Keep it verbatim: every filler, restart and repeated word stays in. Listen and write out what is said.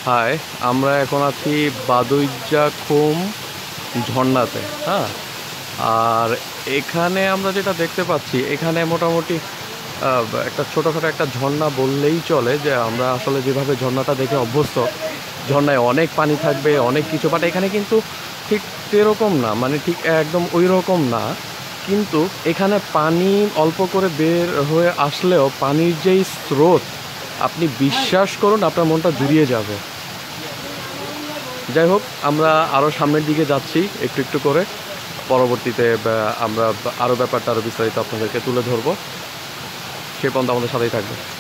High, আমরা এখন আছি বাদুইজ্জা খুম ঝর্ণাতে। হ্যাঁ, আর এখানে আমরা যেটা দেখতে পাচ্ছি, এখানে মোটামুটি আহ, একটা ছোটোখাটো একটা ঝর্ণা বললেই চলে। যে আমরা আসলে যেভাবে ঝর্ণাটা দেখে অভ্যস্ত, ঝর্ণায় অনেক পানি থাকবে, অনেক কিছু, বাট এখানে কিন্তু ঠিক সেরকম না, মানে ঠিক একদম ওই রকম না। কিন্তু এখানে পানি অল্প করে বের হয়ে আসলেও পানির যেই স্রোত, আপনি বিশ্বাস করুন আপনার মনটা জুড়িয়ে যাবে। যাই হোক, আমরা আরও সামনের দিকে যাচ্ছি একটু একটু করে। পরবর্তীতে আমরা আরও ব্যাপারটা আরও বিস্তারিত আপনাদেরকে তুলে ধরবো। সে পর্যন্ত আমাদের সাথেই থাকবে।